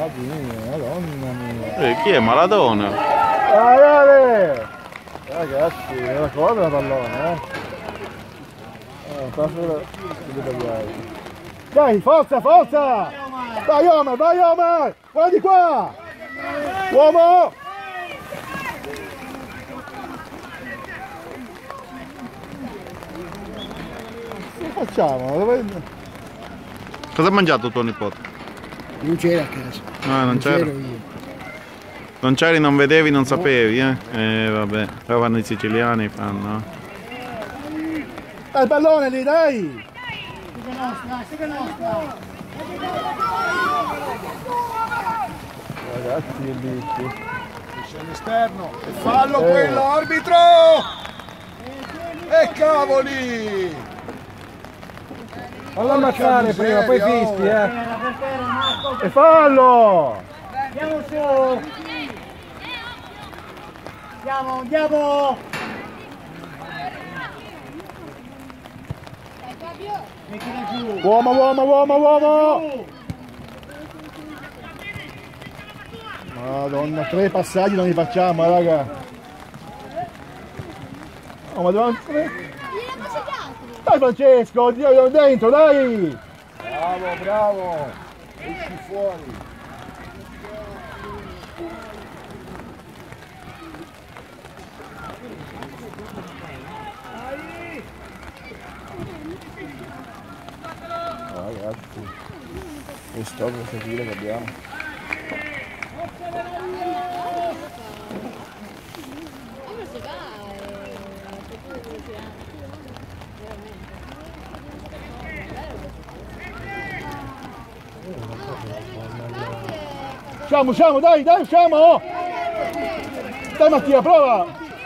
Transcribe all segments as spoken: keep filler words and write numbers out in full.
Madonna mia. Eh, chi è Maradona? Dai, dai! Ragazzi, me la corda la pallone, eh? Eh, passo dai, forza, forza! Vai Omar, vai Omar! Guardi qua! Uomo! Che facciamo? Dove... Cosa ha mangiato tuo nipote? Non c'era a casa. Ah, non c'era? Non c'eri, non vedevi, non sapevi, eh? Eh, vabbè, poi vanno i siciliani, fanno. Dai, il pallone lì, dai! Siga nostra, siga nostra! Ragazzi, che bici. C'è all'esterno. E fallo Eh. quello, arbitro! E cavoli! Fallo ammazzare miseria, prima, poi oh. fischi, eh! E fallo! Andiamo su! Andiamo, andiamo! Mettila giù! Uomo, uomo, uomo, uomo! Madonna, tre passaggi non li facciamo, raga! Oh, ma dobbiamo... Dai Francesco, dio dentro, dai! Bravo, bravo! Esci fuori! Oh, ragazzi, che sto questa fila che abbiamo. Usciamo, usciamo, dai, dai, usciamo! Dai Mattia, prova!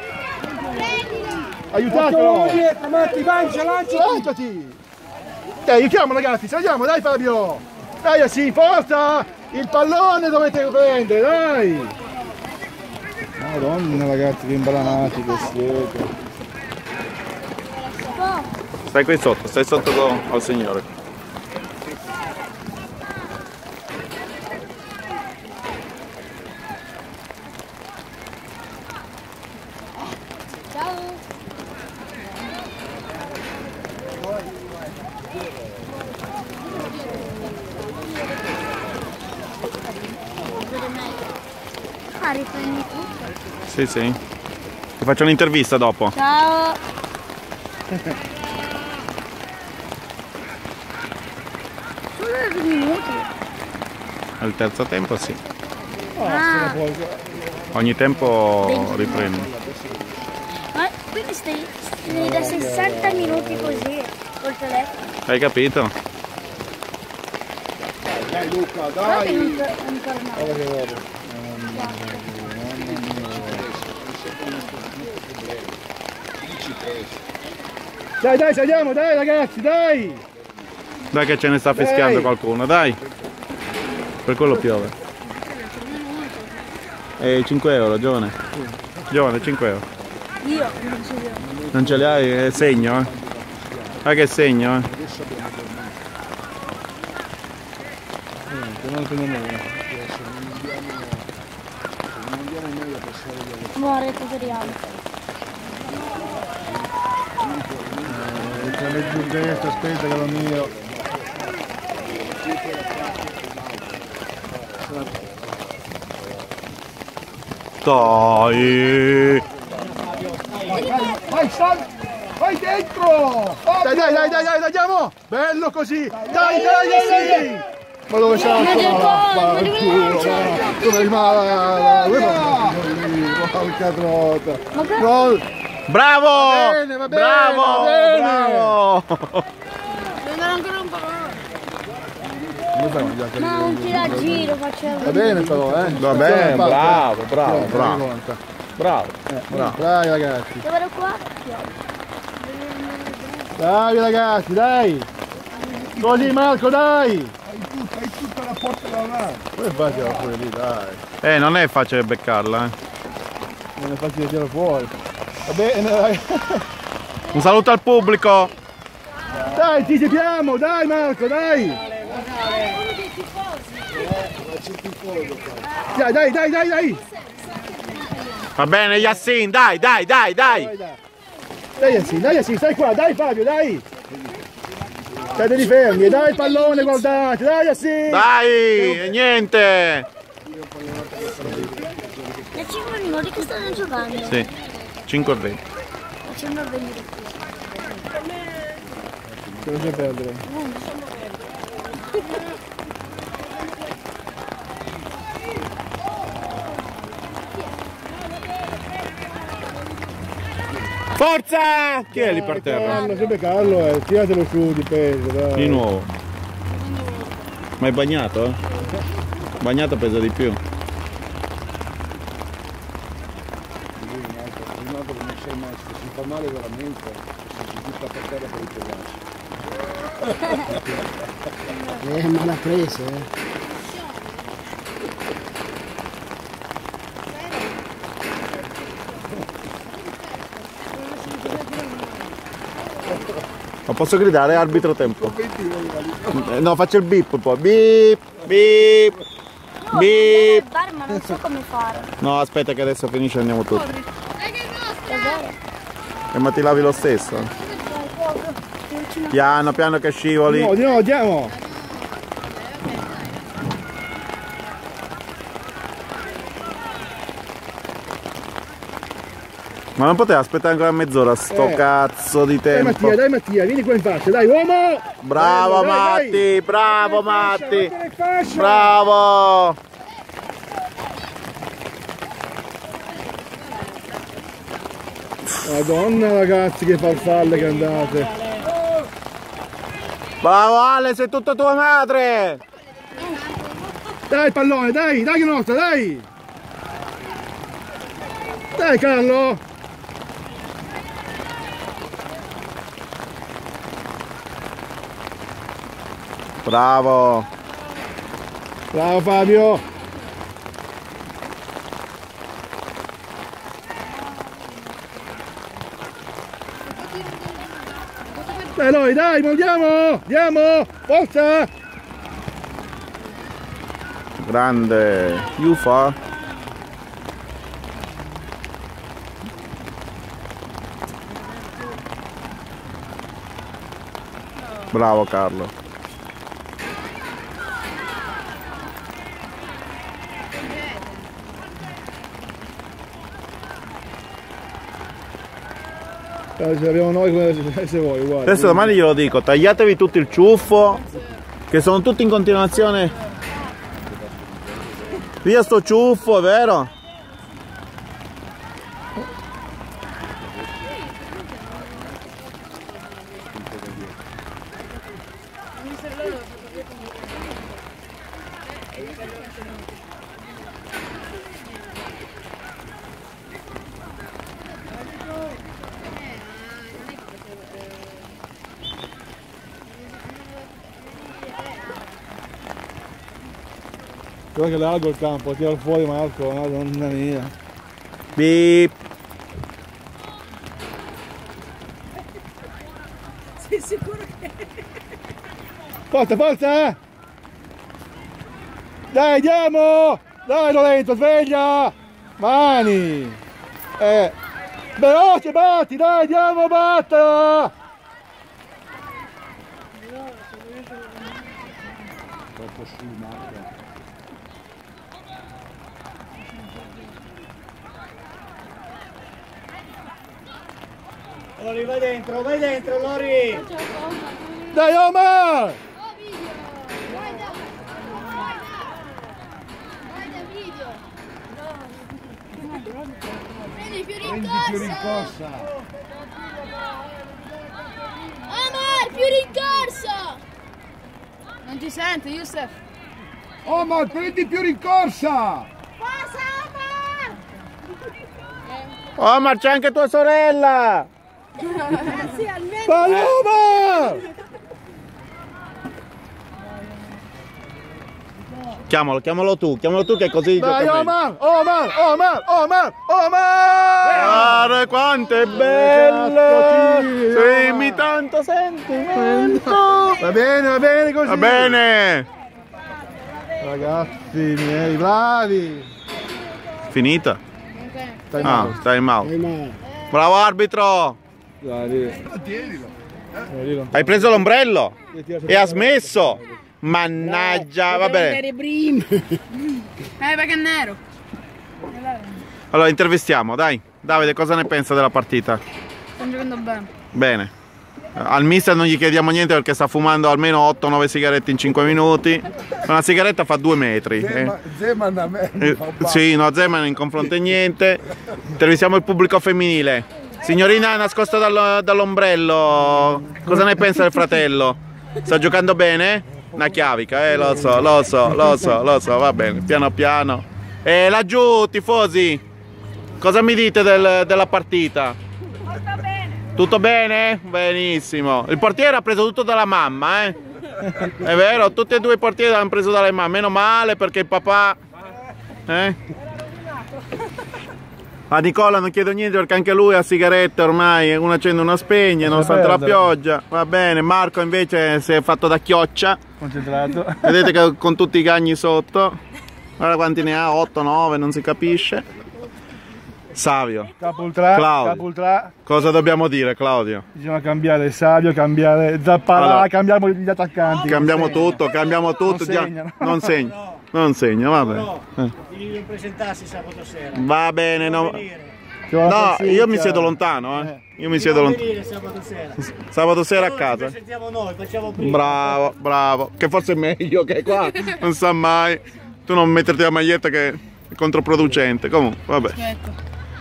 Aiutatelo! Matti, lancia, lancia! Lanciati! Dai, aiutiamo ragazzi, saliamo, dai Fabio! Dai, sì, forza! Il pallone dovete prendere, dai! Madonna ragazzi, che imbranati che siete! Stai qui sotto, stai sotto con- al signore. Ah, riprendi tutto. Sì, sì. Ti faccio un'intervista dopo. Ciao. Solo due minuti. Al terzo tempo sì. Ah, Ogni tempo riprendi. ma quindi stai, stai da sessanta minuti così col telefono. Hai capito? Dai Luca, Guarda che non, dai! non torna. Guarda che roba! Dai, dai, saliamo, dai ragazzi, dai! Dai che ce ne sta fischiando Dai. qualcuno, dai! Per quello piove. E cinque euro, giovane. Giovane, cinque euro. Io non ce li ho. Non ce li hai? È segno, eh? Dai che segno, eh? Niente, non ne prendiamo uno. Muore tutoriale. C'è le giù destra, aspetta che lo mio. Dai! Vai, sal! Vai dentro! Dai, dai, dai, dai, dai, andiamo! Bello così! Dai, dai, dai! Sì. Ma dove siamo? Ma del Ma gol, il culo, ma dove rimane? Dove va? Porca trota! Gol! Bravo! Va bene, va bene, bravo! va bene. Bravo! Devo andare ancora un po'. Come fai a mangiare? Ma un tiragiro facciamo. Va bene però, eh? Va bene, bravo, bravo, Eh, bravo. conta. Bravo! Eh, Bravo. Dai ragazzi! Dove ero qua? Dai ragazzi, dai! Così Marco, dai! Hai tutto, hai tutta la porta da là! Come fai a fuori lì, dai? Eh, non è facile beccarla, eh. Non è facile tirare fuori. Va bene, dai! Un saluto al pubblico! Dai, ti seguiamo, dai Marco, dai! Dai, dai, dai, dai, dai. Va bene, Yassin, dai, dai, dai, dai. Dai, dai. Dai, Yassin, dai, Yassin, stai qua, dai Fabio, dai. State fermi, dai il pallone, guardate, dai Yassin. Dai, e niente. Da cinque minuti che stanno giocando. Sì, cinque e venti. Facendo venire. Cosa c'è perdere? Forza! Chi è lì per terra? Carlo, sempre Carlo, eh. Tiratelo su di peso, dai. Di nuovo. Ma è bagnato, eh? Bagnato pesa di più. Si fa male veramente, si butta per terra per riposarsi. Eh, ma l'ha presa, eh. Ma posso gridare arbitro tempo? Eh, No, faccio il beep poi. Beep, beep, No, beep. il bar, ma non so come fare. No, aspetta che adesso finisce e andiamo tutti. Davvero? E ma ti lavi lo stesso? Piano, piano che scivoli. No, di no, andiamo. Ma non poteva aspettare ancora mezz'ora sto Eh. cazzo di Dai tempo. Mattia, dai Mattia, vieni qua in faccia, dai uomo! Bravo Dai, dai, Matti, dai. bravo Matti. Mettila in fascia! Bravo. Madonna ragazzi, che farfalle che andate. Bravo Ale, sei tutta tua madre. Dai il pallone, dai, dai che è nostra, dai! Dai Carlo! Bravo. Bravo Fabio! Dai noi, dai, andiamo! Andiamo! Forza! Grande. Yufa. Bravo Carlo. Eh, ce l'abbiamo noi come se vuoi, guarda. Adesso domani glielo dico, tagliatevi tutto il ciuffo, che sono tutti in continuazione. Via sto ciuffo, è vero? Guarda che largo il campo, tira fuori Marco, madonna mia. Beep. Sei sicuro che... Forza, forza! Dai, andiamo! Dai Lorenzo, sveglia! Mani! Eh! Veloce, batti, dai, andiamo, batta! Troppo su, Marco. Lori, vai dentro, vai dentro, Lori! Dai Omar! Prendi più Prendi più rincorsa. Omar, più rincorsa! Non ti sente, Youssef? Omar, prendi più rincorsa! Passa, Omar! Oh, ma c'è anche tua sorella! Eh sì, almeno... Paloma! Chiamalo, chiamalo tu, chiamalo tu che così Dai gioca meglio. Omar! Omar! Omar! Omar! Omar! Guarda quanto è bello! Cazzo, Senti tanto sentimento! Va bene, va bene così! Va bene! Ragazzi miei, bravi! Finita? Time Ah, out. time out. Time Bravo arbitro! Dai, Hai preso l'ombrello? E ha smesso? Mannaggia, va bene. Eh, perché è nero. Allora intervistiamo, dai. Davide, cosa ne pensa della partita? Stanno giocando bene. Bene. Al mister non gli chiediamo niente perché sta fumando almeno otto nove sigarette in cinque minuti. Una sigaretta fa due metri. Zeman, Zeman a me. Eh, sì, no, Zeman in confronto è niente. Intervistiamo il pubblico femminile. Signorina nascosta dal- dall'ombrello, cosa ne pensa del fratello? Sta giocando bene? Una chiavica, eh, lo so, lo so, lo so, lo so, va bene, piano piano. E laggiù, tifosi, cosa mi dite del- della partita? Tutto bene? Benissimo. Il portiere ha preso tutto dalla mamma, eh? È vero, tutti e due i portieri hanno preso dalle mamme, meno male perché il papà... Eh? A Nicola non chiedo niente perché anche lui ha sigarette ormai, una accende e una spegne, nonostante la pioggia. Va bene, Marco invece si è fatto da chioccia. concentrato. Vedete che con tutti i cagni sotto. Guarda quanti ne ha, otto nove, non si capisce. Savio, Capo ultra, Claudio. capo ultra. cosa dobbiamo dire, Claudio? Bisogna cambiare Savio, cambiare Zappalà, Allora, cambiamo gli attaccanti. Cambiamo tutto, cambiamo tutto. Non già- segnano. Non segna, non segna, va bene. Eh. Devi non presentarsi sabato sera. Va bene, no. C'è una No, partita. io mi siedo lontano, eh. Io mi siedo Non lontano. venire sabato sera. Sabato sera a Allora ci casa. presentiamo noi, facciamo prima. Bravo, bravo. Che forse è meglio che qua. Non sa mai. Tu non metterti la maglietta che è controproducente. Comunque, vabbè. Ecco.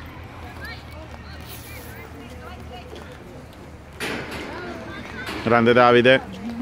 Grande Davide.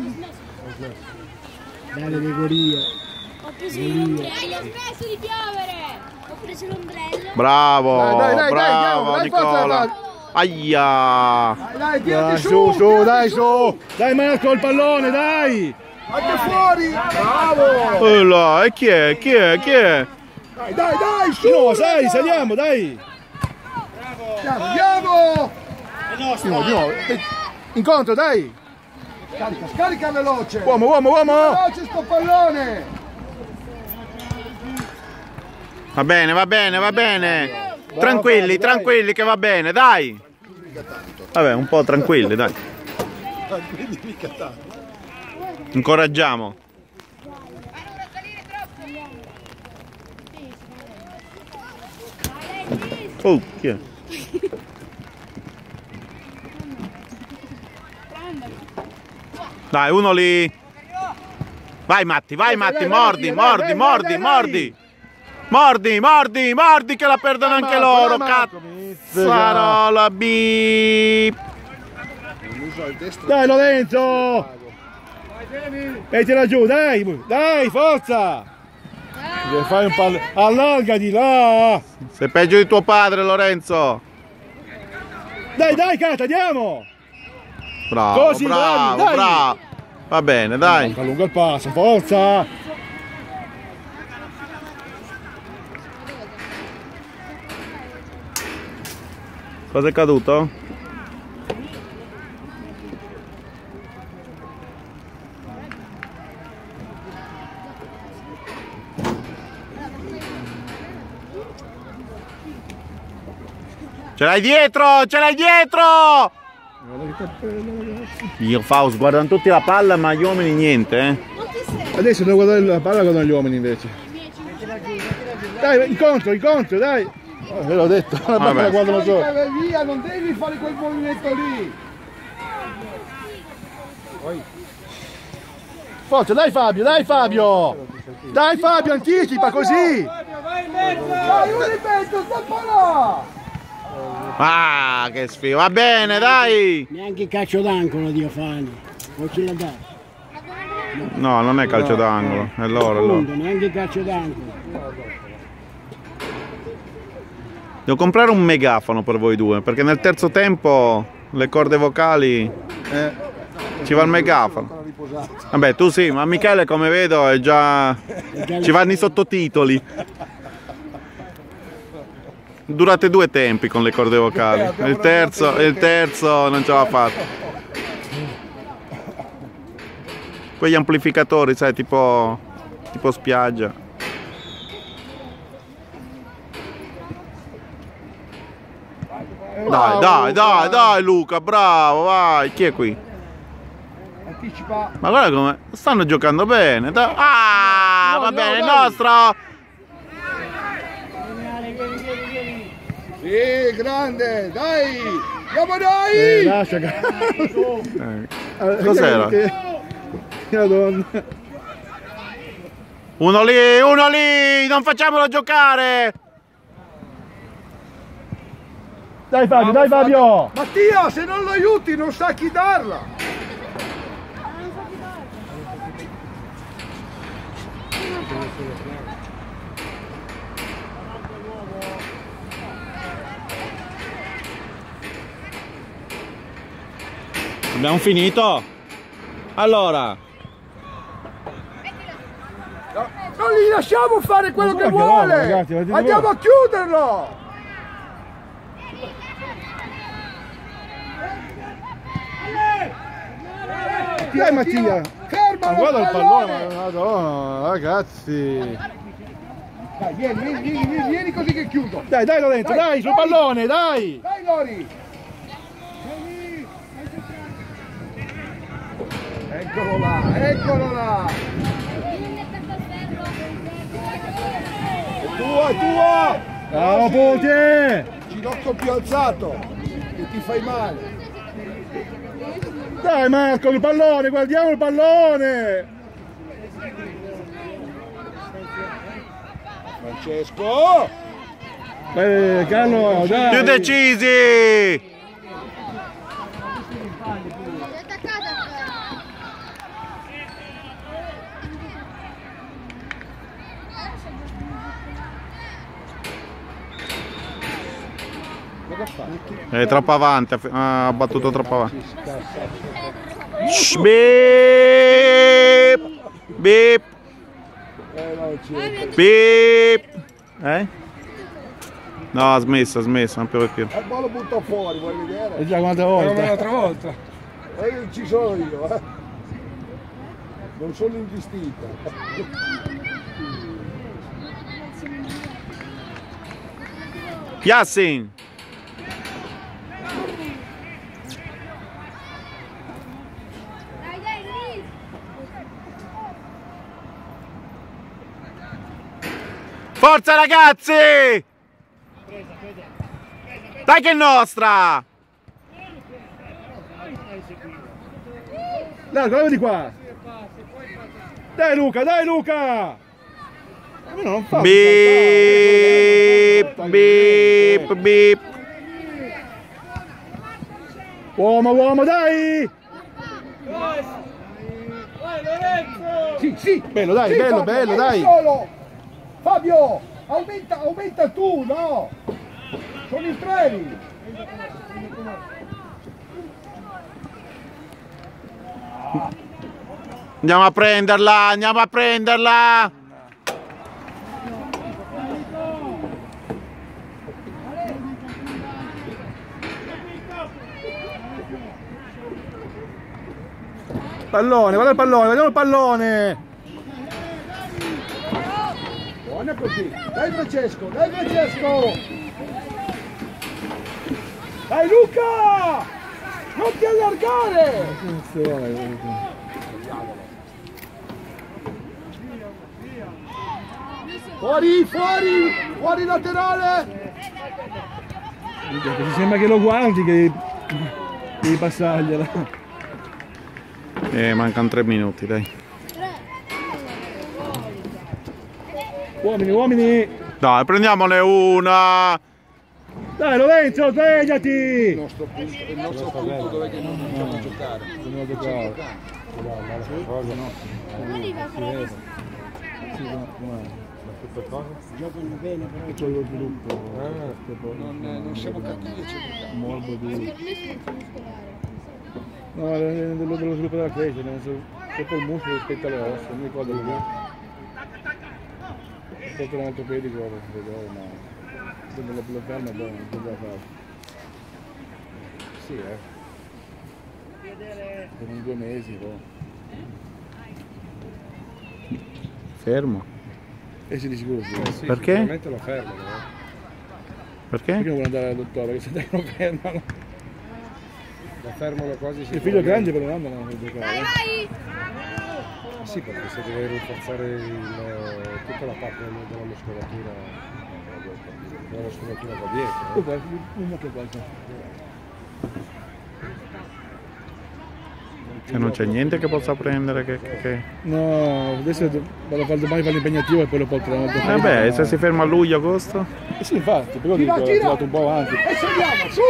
Dale Gregorio. Ho preso l'ombrello. Hai smesso di piovere. Ho preso l'ombrello. Bravo, Dai, dai, dai, dai, bravo andiamo, dai, forza, Nicola. dai. Aia. Dai, Dai, tirati su, su, su, dai, su. Dai Marco il pallone, dai. anche fuori. Bravo. Oh là, e chi è? Chi è? Chi è? Dai, dai, dai, su. No, sai, saliamo, dai. Andiamo, andiamo. Di nuovo, di nuovo. Eh, Incontro, dai. Scarica, scarica veloce. Uomo, uomo, uomo. Veloce sto pallone. Va bene, va bene, va bene. Bravo, Tranquilli, Fabio, dai. tranquilli che va bene, dai. Vabbè, un po' tranquilli, dai. Incoraggiamo. Oh, chi è? Dai, uno lì. Vai Matti, vai Matti, dai, dai, mordi, dai, mordi, dai, mordi, dai, dai. mordi. Mordi, mordi, mordi che la perdono anche loro. Cazzarola, bip. Dai Lorenzo. Mettila giù, dai. Dai, forza. Devi fare un pallone. Allargati là. Sei peggio di tuo padre, Lorenzo. Dai, dai, Cata, andiamo. Bravo, Così, bravo, bravi, dai. bravo. Va bene, dai. Allunga il passo, forza. Cosa è caduto? Ce l'hai dietro, ce l'hai dietro! Io Faust, guardano tutti la palla ma gli uomini niente, eh. Adesso devo guardare la palla con gli uomini invece. Dai, incontro, incontro, dai. Oh, ve l'ho detto, la palla Vabbè. la guardano solo. Scarica via, non devi fare quel movimento lì. Forza, dai Fabio, dai Fabio. Dai Fabio, anticipa così. Dai, un ripeto, Zappalà. Ah, che sfiga, va bene, dai! Neanche calcio d'angolo Dio Fani. Non ce l'ha dato. No, non è calcio d'angolo, è loro, è loro. Appunto, neanche calcio d'angolo. Devo comprare un megafono per voi due, perché nel terzo tempo le corde vocali ci va il megafono. Vabbè, tu sì, ma Michele come vedo è già... ci vanno i sottotitoli. Durate due tempi con le corde vocali. Il terzo, il terzo non ce l'ha fatta. Quegli amplificatori, sai, tipo tipo spiaggia. Dai, dai, dai, dai Luca, bravo, vai, chi è qui? Anticipa. Ma guarda come stanno giocando bene. dai. Ah, No, va no, bene, il dai. nostro. Sì, grande, dai! Andiamo noi! Eh, lascia Eh, Cos'era? Madonna. Uno lì, uno lì, non facciamolo giocare. Dai Fabio, dai Fabio! Mattia, se non lo aiuti non sa chi darla! Abbiamo finito? Allora, No, non gli lasciamo fare quello Ma che guarda che vuole! roba, ragazzi, guardate Andiamo voi. a chiuderlo! Dai Mattia! Fermalo Ma guarda il il pallone! pallone, madonna, ragazzi! Dai, vieni, vieni, vieni, vieni, vieni così che chiudo! Dai, dai Lorenzo, Dai, dai, sul dai. pallone, dai! Dai Lori! Eccolo là, eccolo là! È tua, è tua! Bravo Puti! Ginocchio più alzato, che ti fai male! Dai Marco, il pallone, guardiamo il pallone! Francesco! Eh, Carlo, dai! più decisi. Cosa fa? È troppo avanti, ha battuto troppo avanti. Shh, beep, beep, Eh no, c'è. beep. Eh? No, ha smesso, ha smesso, non più più. Eh, ma lo butto fuori, vuoi vedere? E già quante volte? volta. Eh, ci sono io, eh. Non sono indistinto. Yassin. Forza ragazzi! Dai che è nostra! Dai, guarda di qua! Dai Luca, dai Luca! Ma non fa Beep, beep, beep. Uomo, uomo, dai! Sì, sì. Bello, dai, Sì, bello, Fabio, bello, vai dai! Solo. Fabio, aumenta, aumenta tu, no? Sono i freni. Andiamo a prenderla, andiamo a prenderla! Pallone, guarda il pallone, vediamo il pallone! Buona così. Dai Francesco, dai Francesco. Dai Luca! Non ti allargare! Fuori, fuori, fuori laterale! Mi sembra che lo guardi che devi passargliela. Eh, mancano tre minuti, dai. Uomini, uomini! Dai, prendiamone una! Dai Lorenzo, svegliati! Il nostro punto, il nostro punto dove che non possiamo giocare. Giocano bene però C'è lo sviluppo. Non, non siamo cattivi a giocare. Morbo di... No, dello, dello sviluppo della crescita, nel senso, proprio il muscolo rispetto alle ossa, non mi ricordo che... Sotto l'ortopedico, ma se me lo fermo è buono, non c'è da fare. Sì, eh. Sono due mesi, però. Fermo. Eh sì, di sicuro sì. Eh sì, Perché? sicuramente lo fermano. Eh. Perché? Perché non vuole andare al dottore? Che se dai lo fermano. Lo fermano quasi Il sicuramente. figlio è grande però non andano a giocare. Vai! Sì, perché se deve rinforzare il, tutta la parte della muscolatura, della muscolatura da dietro. Oh, guarda, uno che guarda. E non c'è niente che possa prendere che... che... No, adesso vado a fare domani per l'impegnativo e poi lo porterò dopo. Vabbè, se si ferma a luglio, agosto? Eh sì, infatti, però dico, ho tirato un po' avanti. E saliamo, su!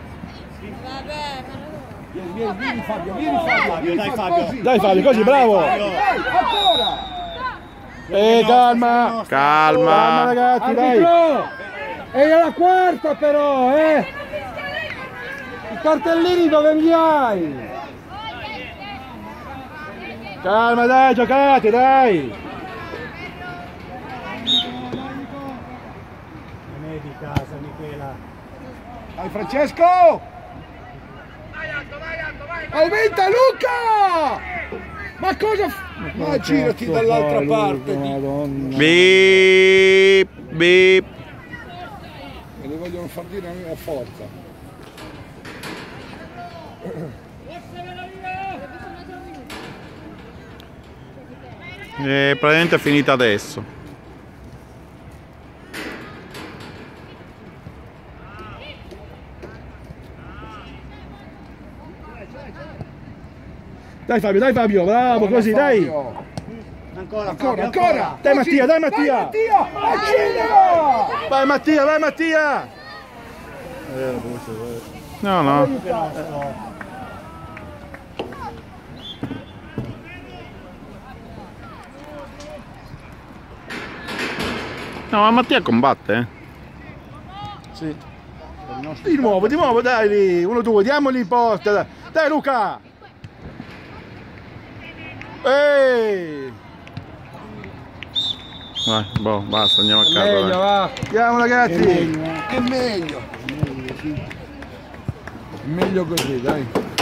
Vieni, vieni, vieni Fabio, vieni Fabio, vieni dai, Fabio, Fabio. così. Dai Fabio, così, bravo! Dai, ancora! Eh, calma! Calma Calma! ragazzi, dai! Arbitro! E alla quarta però, eh! I cartellini dove li hai? Calma, dai, giocate, dai! Non è di casa, Michela. Dai Francesco! Aumenta Luca! Ma cosa f... Ma girati dall'altra parte! di- Madonna. Beep, beep. Me le vogliono far dire a forza. E praticamente è finita adesso. Dai Fabio, dai Fabio, bravo, così, dai! Ancora, Ancora, Fabio, ancora! Dai Così. Mattia, dai Mattia! Vai Mattia! Accelera! Vai Mattia, vai Mattia! No, no. No, ma Mattia combatte, eh. Sì. Di nuovo, di nuovo, dai lì, uno, due, diamogli in porta, dai, dai Luca! Ehi! Vai, boh, basta, andiamo a casa. Meglio, dai. va! Andiamo ragazzi! È meglio! Meglio così, dai!